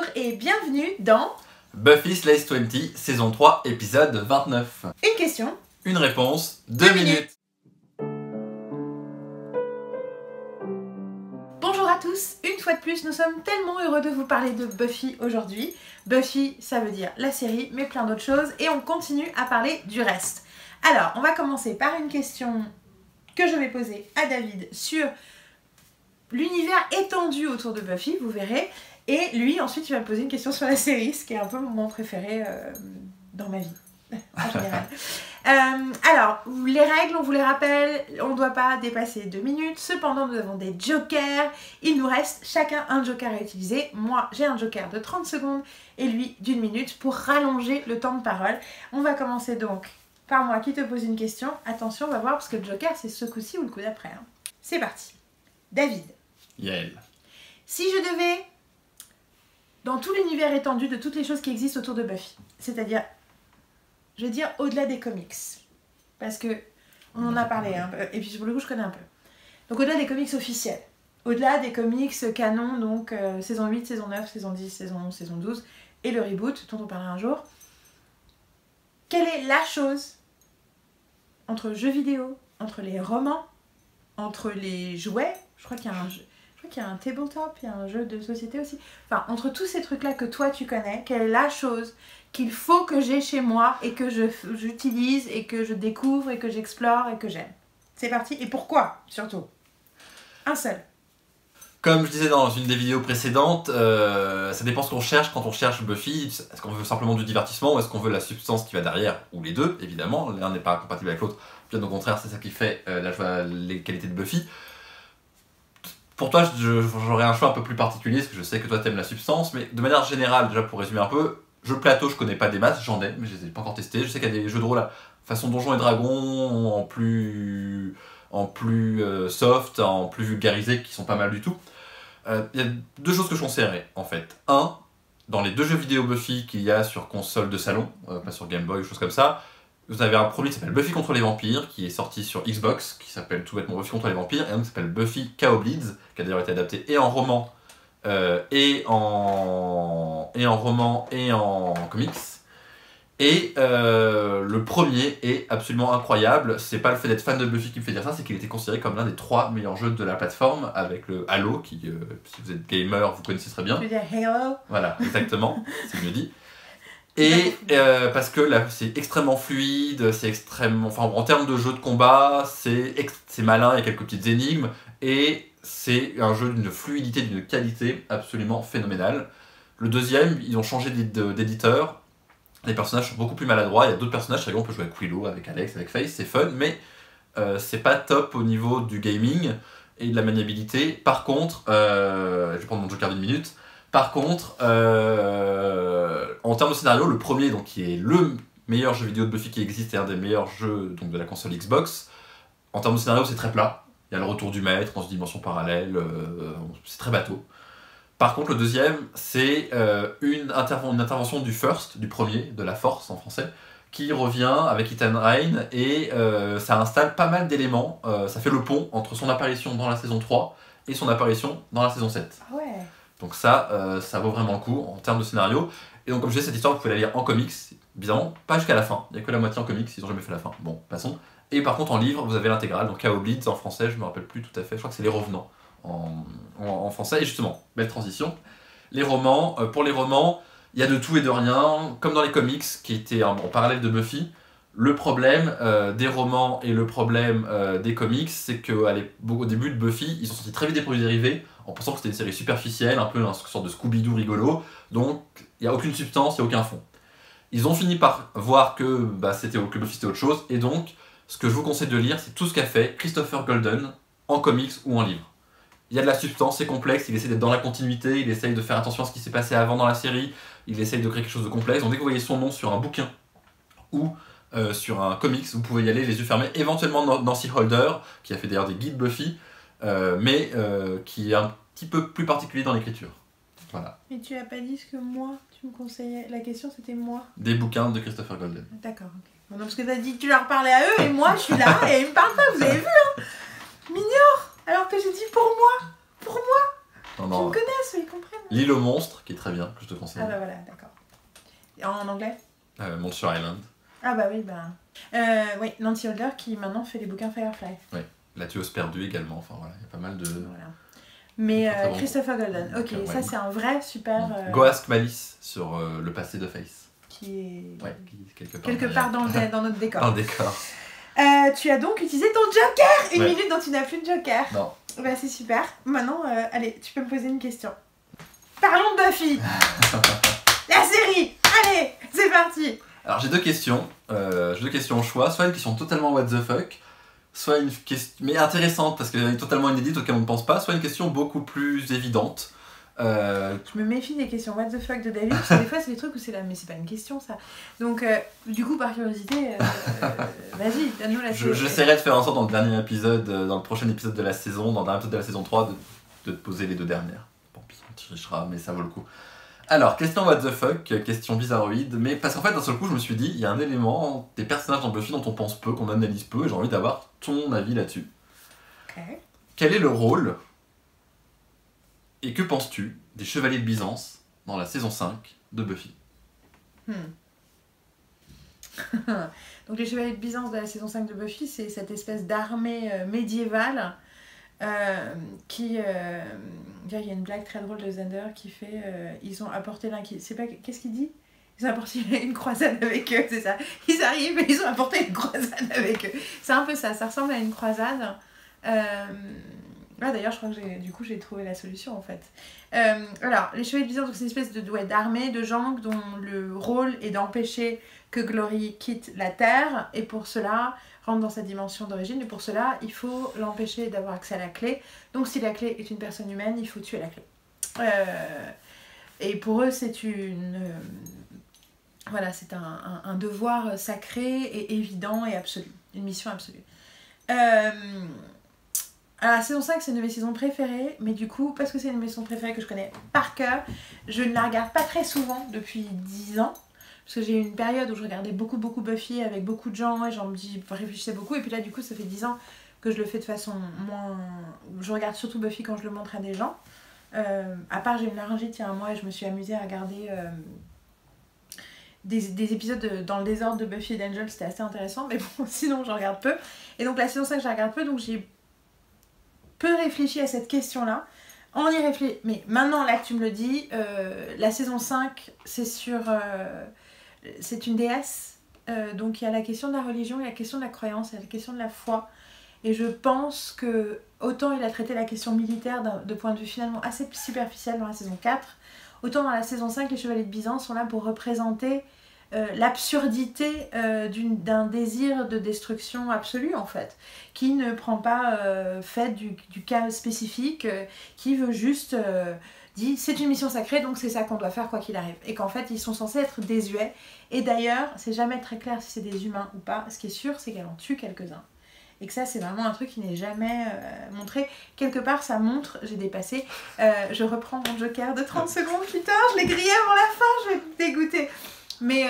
et bienvenue dans Buffy Slays 20, saison 3, épisode 29. Une question. Une réponse, 2 minutes. Bonjour à tous, une fois de plus, nous sommes tellement heureux de vous parler de Buffy aujourd'hui. Buffy, ça veut dire la série, mais plein d'autres choses, et on continue à parler du reste. Alors, on va commencer par une question que je vais poser à David sur l'univers étendu autour de Buffy, vous verrez. Et lui, ensuite, il va me poser une question sur la série, ce qui est un peu mon préféré dans ma vie, en général. Alors, les règles, on vous les rappelle, on ne doit pas dépasser 2 minutes. Cependant, nous avons des jokers. Il nous reste chacun un joker à utiliser. Moi, j'ai un joker de 30 secondes et lui d'1 minute pour rallonger le temps de parole. On va commencer donc par moi qui te pose une question. Attention, on va voir, parce que le joker, c'est ce coup-ci ou le coup d'après. Hein. C'est parti. David. Yael. Si je devais... dans tout l'univers étendu de toutes les choses qui existent autour de Buffy. C'est-à-dire, je veux dire, au-delà des comics. Parce que, on en a parlé, hein, et puis pour le coup, je connais un peu. Donc au-delà des comics officiels, au-delà des comics canon, donc saison 8, saison 9, saison 10, saison 11, saison 12, et le reboot, dont on parlera un jour, quelle est la chose, entre jeux vidéo, entre les romans, entre les jouets, je crois qu'il y a un jeu... Je crois qu'il y a un tabletop, il y a un jeu de société aussi. Enfin, entre tous ces trucs-là que toi tu connais, quelle est la chose qu'il faut que j'ai chez moi et que j'utilise et que je découvre et que j'explore et que j'aime? C'est parti. Et pourquoi, surtout? Un seul. Comme je disais dans une des vidéos précédentes, ça dépend ce qu'on cherche quand on cherche Buffy. Est-ce qu'on veut simplement du divertissement ou est-ce qu'on veut la substance qui va derrière? Ou les deux, évidemment. L'un n'est pas compatible avec l'autre. Bien au contraire, c'est ça qui fait les qualités de Buffy. Pour toi, j'aurais un choix un peu plus particulier, parce que je sais que toi t'aimes la substance, mais de manière générale, déjà pour résumer un peu, jeux plateau, je connais pas des masses, j'en ai, mais je les ai pas encore testés. Je sais qu'il y a des jeux de rôle à façon Donjons et Dragons, en plus soft, en plus vulgarisé, qui sont pas mal du tout. Il y a deux choses que je conseillerais, en fait. Un, dans les deux jeux vidéo Buffy qu'il y a sur console de salon, pas sur Game Boy ou choses comme ça, vous avez un premier qui s'appelle Buffy contre les vampires, qui est sorti sur Xbox, qui s'appelle tout bêtement Buffy contre les vampires, et un qui s'appelle Buffy Chaos Bleeds, qui a d'ailleurs été adapté et en roman, et en comics. Et le premier est absolument incroyable. C'est pas le fait d'être fan de Buffy qui me fait dire ça, c'est qu'il était considéré comme l'un des 3 meilleurs jeux de la plateforme, avec le Halo, qui, si vous êtes gamer, vous connaissez très bien. Tu veux dire Halo? Voilà, exactement, c'est mieux dit. Et parce que là, c'est extrêmement fluide, c'est extrêmement... Enfin, en termes de jeu de combat, c'est malin, il y a quelques petites énigmes, et c'est un jeu d'une fluidité, d'une qualité absolument phénoménale. Le deuxième, ils ont changé d'éditeur, les personnages sont beaucoup plus maladroits, il y a d'autres personnages, on peut jouer avec Willow, avec Alex, avec Faith, c'est fun, mais c'est pas top au niveau du gaming et de la maniabilité. Par contre, je vais prendre mon joker d'1 minute. Par contre, en termes de scénario, le premier, donc, qui est le meilleur jeu vidéo de Buffy qui existe et un des meilleurs jeux donc, de la console Xbox, en termes de scénario, c'est très plat. Il y a le retour du maître dans une dimension parallèle, c'est très bateau. Par contre, le deuxième, c'est une intervention du First, du premier, de la Force en français, qui revient avec Ethan Rayne et ça installe pas mal d'éléments. Ça fait le pont entre son apparition dans la saison 3 et son apparition dans la saison 7. Ouais. Donc ça vaut vraiment le coup en termes de scénario. Et donc comme je disais, cette histoire, vous pouvez la lire en comics, bizarrement, pas jusqu'à la fin. Il n'y a que la moitié en comics, ils n'ont jamais fait la fin. Bon, passons. Et par contre, en livre, vous avez l'intégrale, donc Chaos Bleeds en français, je me rappelle plus tout à fait, je crois que c'est Les Revenants en français. Et justement, belle transition. Les romans, pour les romans, il y a de tout et de rien, comme dans les comics, qui étaient en parallèle de Buffy. Le problème des romans et le problème des comics, c'est qu'au début de Buffy, ils ont sorti très vite des produits dérivés, en pensant que c'était une série superficielle, un peu une sorte de Scooby-Doo rigolo, donc il n'y a aucune substance, il n'y a aucun fond. Ils ont fini par voir que Buffy c'était autre chose, et donc ce que je vous conseille de lire, c'est tout ce qu'a fait Christopher Golden en comics ou en livre. Il y a de la substance, c'est complexe, il essaie d'être dans la continuité, il essaye de faire attention à ce qui s'est passé avant dans la série, il essaye de créer quelque chose de complexe, donc dès que vous voyez son nom sur un bouquin ou sur un comics, vous pouvez y aller les yeux fermés, éventuellement Nancy Holder, qui a fait d'ailleurs des guides Buffy, mais qui est un petit peu plus particulier dans l'écriture. Voilà. Mais tu n'as pas dit ce que moi, tu me conseillais. La question, c'était moi. Des bouquins de Christopher Golden. D'accord, ok. Bon, non, parce que tu as dit que tu leur parlais à eux, et moi, je suis là, et ils me parlent pas, vous avez vu, hein? Mignon. Alors que j'ai dit pour moi. Pour moi. Non, Tu non. me connais, ils comprennent. L'île aux monstres, qui est très bien, que je te conseille. Ah bah voilà, d'accord. Et en anglais? Monster Island. Ah bah oui, oui, Nancy Holder qui maintenant fait les bouquins Firefly. La tueuse perdue également, enfin voilà, il y a pas mal de... Voilà. Mais Très bon. Christopher Golden, ok, Ouais. ça c'est un vrai super... Go Ask Malice sur le passé de Face. Qui est Ouais, qui est quelque part dans notre décor. Dans le décor. Tu as donc utilisé ton joker. Une Ouais. minute dont tu n'as plus de joker. Non. Bah c'est super. Maintenant, allez, tu peux me poser une question. Parlons de Buffy. La série. Allez, c'est parti. Alors j'ai deux questions au choix, soit une question totalement what the fuck, soit une question mais intéressante parce qu'elle est totalement inédite auquel on ne pense pas, soit une question beaucoup plus évidente. Je me méfie des questions what the fuck de David, parce que des fois c'est des trucs où c'est là, mais c'est pas une question ça. Donc du coup par curiosité, vas-y, donne-nous la série. J'essaierai de faire en sorte dans le dernier épisode, dans le prochain épisode de la saison, dans le dernier épisode de la saison 3, de te poser les deux dernières. Bon, puis on trichera, mais ça vaut le coup. Alors, question what the fuck, question bizarroïde, mais parce qu'en fait d'un seul coup je me suis dit, il y a un élément des personnages dans Buffy dont on pense peu, qu'on analyse peu, et j'ai envie d'avoir ton avis là-dessus. Ok. Quel est le rôle et que penses-tu des Chevaliers de Byzance dans la saison 5 de Buffy? Donc les Chevaliers de Byzance de la saison 5 de Buffy, c'est cette espèce d'armée médiévale qui... il y a une blague très drôle de Xander qui fait ils ont apporté c'est pas qu'est-ce qu'il dit? Ils ont apporté une croisade avec eux, c'est ça. Ils arrivent et ils ont apporté une croisade avec eux. C'est un peu ça ressemble à une croisade. Là d'ailleurs je crois que j'ai trouvé la solution en fait. Alors les Chevaliers de Byzance, c'est une espèce d'armée de gens dont le rôle est d'empêcher que Glory quitte la Terre, et pour cela rentre dans sa dimension d'origine, et pour cela il faut l'empêcher d'avoir accès à la clé. Donc si la clé est une personne humaine, il faut tuer la clé. Et pour eux c'est voilà, c'est un devoir sacré et évident et absolu, une mission absolue. Alors, la saison 5 c'est une de mes saisons préférées, mais du coup, parce que c'est une de mes saisons préférées que je connais par cœur, je ne la regarde pas très souvent depuis 10 ans. Parce que j'ai eu une période où je regardais beaucoup Buffy avec beaucoup de gens et j'en réfléchissais beaucoup. Et puis là, du coup, ça fait 10 ans que je le fais de façon moins... Je regarde surtout Buffy quand je le montre à des gens. À part, j'ai une laryngite il y a un mois et je me suis amusée à regarder des épisodes dans le désordre de Buffy et d'Angel. C'était assez intéressant, mais bon, sinon, je regarde peu. Et donc, la saison 5, je la regarde peu, donc j'ai peu réfléchi à cette question-là. On y réfléchit. Mais maintenant, là que tu me le dis, la saison 5, c'est sur... c'est une déesse, donc il y a la question de la religion, il y a la question de la croyance, il y a la question de la foi, et je pense que autant il a traité la question militaire de point de vue finalement assez superficiel dans la saison 4, autant dans la saison 5 les Chevaliers de Byzance sont là pour représenter l'absurdité d'un désir de destruction absolue en fait, qui ne prend pas fait du cas spécifique, qui veut juste... dit c'est une mission sacrée donc c'est ça qu'on doit faire quoi qu'il arrive, et qu'en fait ils sont censés être désuets, et d'ailleurs c'est jamais très clair si c'est des humains ou pas. Ce qui est sûr c'est qu'elle en tue quelques-uns, et que ça c'est vraiment un truc qui n'est jamais montré. Quelque part ça montre, j'ai dépassé, je reprends mon joker de 30 secondes, putain je l'ai grillé avant la fin, je vais me dégoûter, mais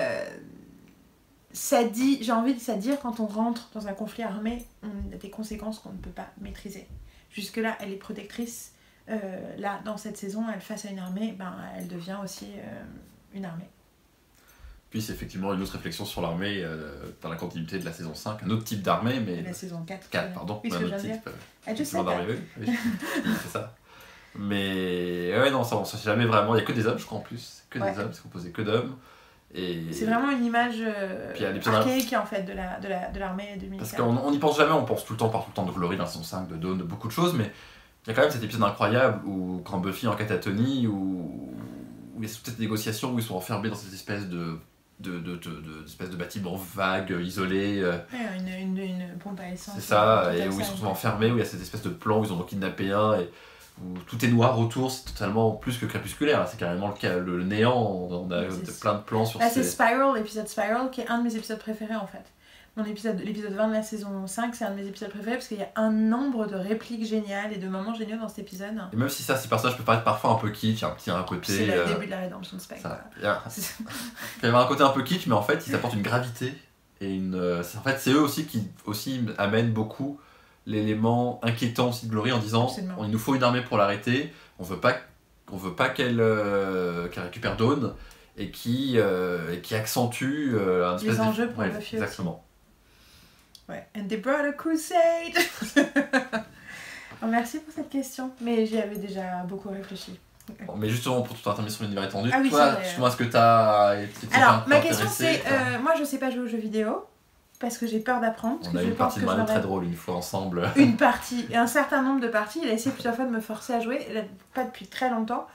ça dit, j'ai envie de ça dire quand on rentre dans un conflit armé, on a des conséquences qu'on ne peut pas maîtriser. Jusque là elle est protectrice. Là, dans cette saison, elle face à une armée, elle devient aussi une armée. Puis c'est effectivement une autre réflexion sur l'armée dans la continuité de la saison 5, un autre type d'armée, mais... La saison 4. 4, pardon, oui, un autre type. Je sais pas. Oui, c'est ça. Mais ouais, non, ça sait jamais vraiment, il n'y a que des hommes, je crois, en plus. Que des hommes, c'est composé que d'hommes. Et... c'est vraiment une image archaïque en fait de l'armée de militaire. Parce qu'on n'y pense jamais, on pense tout le temps de Glory dans la saison 5, de Dawn, de beaucoup de choses, mais il y a quand même cet épisode incroyable où quand Buffy est en catatonie, où il y a toute cette négociation où ils sont enfermés dans cette espèce espèce de bâtiment vague, isolé. Une pompe à essence. C'est ça, et où ils sont enfermés, où il y a cette espèce de plan où ils en ont kidnappé un, et où tout est noir autour, c'est totalement plus que crépusculaire, c'est carrément le néant, on a plein de plans sur c'est Spiral, l'épisode Spiral, qui est un de mes épisodes préférés en fait. L'épisode 20 de la saison 5, c'est un de mes épisodes préférés parce qu'il y a un nombre de répliques géniales et de moments géniaux dans cet épisode. Et même si ces personnages peuvent paraître parfois un peu kitsch, un côté... C'est le début de la rédemption de Spike. Il y a un côté un peu kitsch, mais en fait ils apportent une gravité et en fait c'est eux aussi qui amènent beaucoup l'élément inquiétant aussi de Glory en disant il nous faut une armée pour l'arrêter, On veut pas qu'elle récupère Dawn et qui accentue un espèce les enjeux pour ouais, Buffy exactement. aussi. Ouais. And they brought a crusade. Oh, merci pour cette question, mais j'y avais déjà beaucoup réfléchi. Bon, mais justement, pour tout terminer sur l'univers étendu, Ah oui, toi, c'est vrai. justement, est-ce que t'as été Alors, ma intéressé, question c'est, moi je sais pas jouer aux jeux vidéo, parce que j'ai peur d'apprendre. On a eu une partie de Mario très drôle une fois ensemble. Une partie, un certain nombre de parties, il a essayé plusieurs fois de me forcer à jouer, pas depuis très longtemps.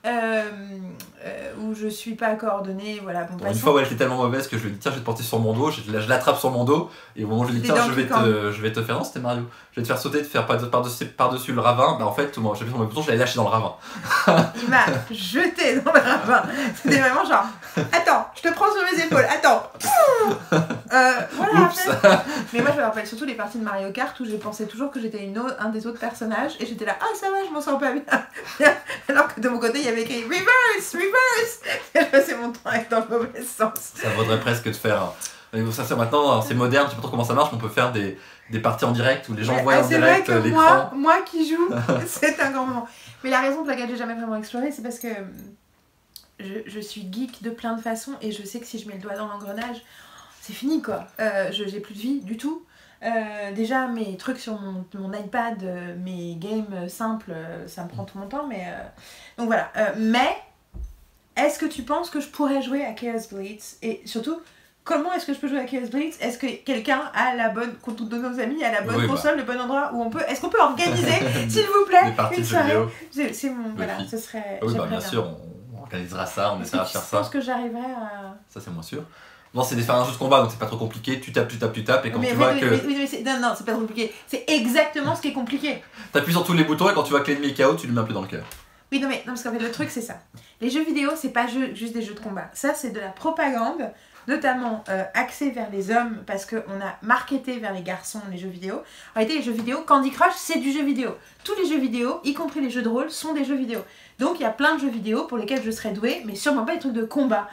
Où je suis pas coordonnée, voilà. Bon, Une fois où elle était tellement mauvaise que je lui ai dit tiens je vais te porter sur mon dos, je l'attrape sur mon dos et au moment où je lui ai dit tiens je vais te faire, non c'était Mario, je vais te faire sauter, te faire par-dessus le ravin, bah en fait moi j'appuie sur mon bouton, je l'ai lâché dans le ravin. Il m'a jeté dans le ravin, c'était vraiment genre attends je te prends sur mes épaules, attends voilà. Mais moi je me rappelle surtout les parties de Mario Kart où je pensais toujours que j'étais un des autres personnages et j'étais là ah ça va je m'en sors pas bien alors que de mon côté il y avait écrit reverse et je passais mon temps à être dans le mauvais sens. Ça vaudrait presque de faire ça c'est maintenant c'est moderne, je sais pas trop comment ça marche, mais on peut faire des parties en direct où les gens voient en direct l'écran. C'est vrai que moi qui joue c'est un grand moment, mais la raison pour laquelle j'ai jamais vraiment exploré c'est parce que je suis geek de plein de façons et je sais que si je mets le doigt dans l'engrenage c'est fini quoi, j'ai plus de vie du tout. Déjà mes trucs sur mon iPad, mes games simples, ça me prend tout mon temps, mais donc voilà. Mais est-ce que tu penses que je pourrais jouer à Chaos Blitz? Et surtout, comment est-ce que je peux jouer à Chaos Blitz? Est-ce que quelqu'un a la bonne, tous de nos amis a la bonne console, le bon endroit où on peut? Est-ce qu'on peut organiser, s'il vous plaît, une soirée? C'est mon voilà, ce serait. Oui bah bien sûr, on organisera ça, on essaiera de faire ça. Je pense que j'arriverai à. Ça c'est moins sûr. Non, c'est faire un jeu de combat, donc c'est pas trop compliqué. Tu tapes, et quand tu vois que. Non, c'est pas trop compliqué. C'est exactement ce qui est compliqué. T'appuies sur tous les boutons et quand tu vois que l'ennemi est KO, tu lui mets un peu dans le cœur. Oui, non, parce qu'en fait, le truc, c'est ça. Les jeux vidéo, c'est pas juste des jeux de combat. Ça, c'est de la propagande, notamment axée vers les hommes, parce qu'on a marketé vers les garçons les jeux vidéo. En réalité, les jeux vidéo, Candy Crush, c'est du jeu vidéo. Tous les jeux vidéo, y compris les jeux de rôle, sont des jeux vidéo. Donc, il y a plein de jeux vidéo pour lesquels je serais douée, mais sûrement pas des trucs de combat.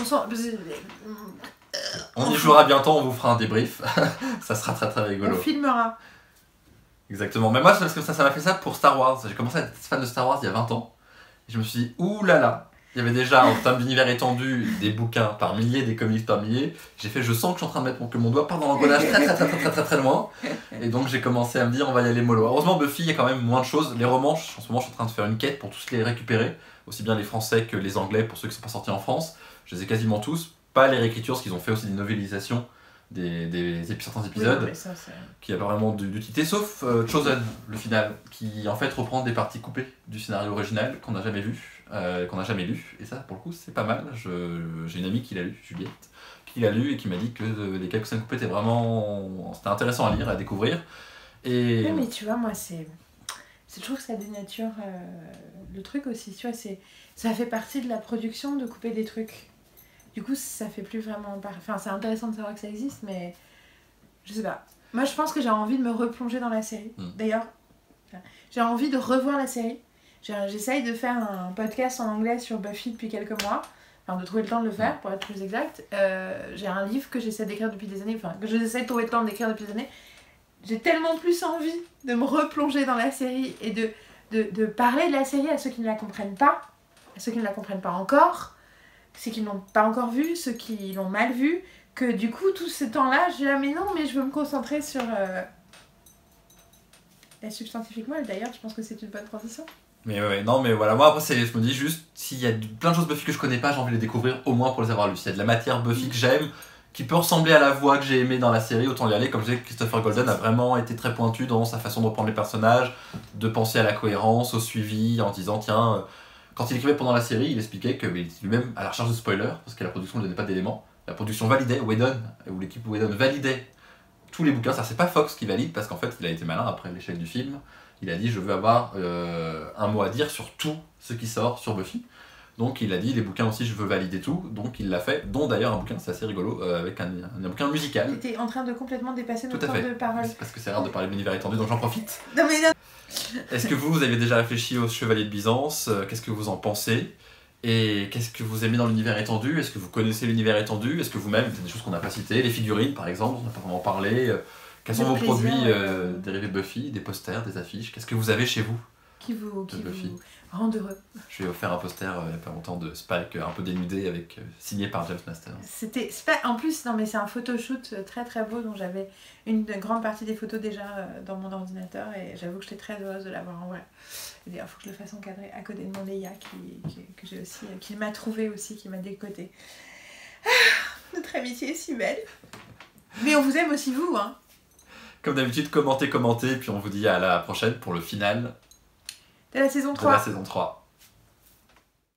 On y jouera bientôt, on vous fera un débrief. Ça sera très très rigolo. On filmera. Exactement. Mais moi, parce que ça m'a fait ça pour Star Wars. J'ai commencé à être fan de Star Wars il y a 20 ans. Et je me suis dit, ouh là là. Il y avait déjà, en termes d'univers étendu, des bouquins par milliers, des comics par milliers. J'ai fait, je sens que je suis en train de mettre que mon doigt part dans l'engrenage très loin. Et donc j'ai commencé à me dire, on va y aller mollo. Heureusement, Buffy, il y a quand même moins de choses. Les romans, en ce moment, je suis en train de faire une quête pour tous les récupérer. Aussi bien les français que les anglais, pour ceux qui ne sont pas sortis en France. Je les ai quasiment tous. Pas les réécritures, parce qu'ils ont fait aussi des novélisations certains épisodes, oui, ça, qui n'a pas vraiment d'utilité, sauf Chosen, le final, qui en fait reprend des parties coupées du scénario original qu'on n'a jamais vu, qu'on n'a jamais lu, et ça pour le coup c'est pas mal. J'ai une amie qui l'a lu, Juliette, qui l'a lu et qui m'a dit que les quelques scènes coupées c'était intéressant à lire, à découvrir. Et... Oui, mais tu vois, moi je trouve que ça dénature le truc aussi, tu vois, ça fait partie de la production de couper des trucs. Du coup, ça fait plus vraiment... Enfin, c'est intéressant de savoir que ça existe, mais... Je sais pas. Moi, je pense que j'ai envie de me replonger dans la série. D'ailleurs, j'ai envie de revoir la série. J'essaye de faire un podcast en anglais sur Buffy depuis quelques mois. Enfin, de trouver le temps de le faire, pour être plus exact. J'ai un livre que j'essaie d'écrire depuis des années. Enfin, que j'essaie de trouver le temps d'écrire depuis des années. J'ai tellement plus envie de me replonger dans la série et de parler de la série à ceux qui ne la comprennent pas. À ceux qui ne la comprennent pas encore. Ceux qui ne l'ont pas encore vu, ceux qui l'ont mal vu, que du coup, tout ce temps-là, je dis ah mais non, mais je veux me concentrer sur la substantifique moelle. D'ailleurs, je pense que c'est une bonne transition. Mais ouais, non, mais voilà, moi après, je me dis juste, s'il y a plein de choses Buffy que je connais pas, j'ai envie de les découvrir au moins pour les avoir lues. S'il y a de la matière Buffy que j'aime, qui peut ressembler à la voix que j'ai aimée dans la série, autant y aller. Comme je disais, Christopher Golden a vraiment été très pointu dans sa façon de reprendre les personnages, de penser à la cohérence, au suivi, en disant tiens. Quand il écrivait pendant la série, il expliquait qu'il était lui-même à la recherche de spoilers, parce que la production ne donnait pas d'éléments. La production validait, Whedon, ou l'équipe Whedon validait tous les bouquins. Ça, c'est pas Fox qui valide, parce qu'en fait, il a été malin après l'échec du film. Il a dit, je veux avoir un mot à dire sur tout ce qui sort sur Buffy. Donc il a dit, les bouquins aussi, je veux valider tout. Donc il l'a fait, dont d'ailleurs un bouquin, c'est assez rigolo, avec un bouquin musical. Tu étais en train de complètement dépasser notre temps de parole. C'est parce que c'est rare de parler de l'univers étendu, donc j'en profite. Non mais non. Est-ce que vous avez déjà réfléchi au Chevalier de Byzance? Qu'est-ce que vous en pensez? Et qu'est-ce que vous aimez dans l'univers étendu? Est-ce que vous connaissez l'univers étendu? Est-ce que vous-même, c'est des choses qu'on n'a pas citées, les figurines par exemple, on n'a pas vraiment parlé. Quels sont vos produits dérivés de Buffy? Des posters, des affiches? Qu'est-ce que vous avez chez vous? qui Buffy. vous rendent heureux. Je lui ai offert un poster il n'y a pas longtemps de Spike un peu dénudé avec signé par James Masters. C'est pas en plus non mais c'est un photoshoot très très beau dont j'avais une grande partie des photos déjà dans mon ordinateur et j'avoue que j'étais très heureuse de l'avoir en vrai. Et d'ailleurs, faut que je le fasse encadrer à côté de mon Leia que j'ai aussi qui m'a trouvé aussi, qui m'a décoté. Ah, notre amitié est si belle. Mais on vous aime aussi vous hein. Comme d'habitude, commentez, puis on vous dit à la prochaine pour le final De la saison de 3. la saison 3.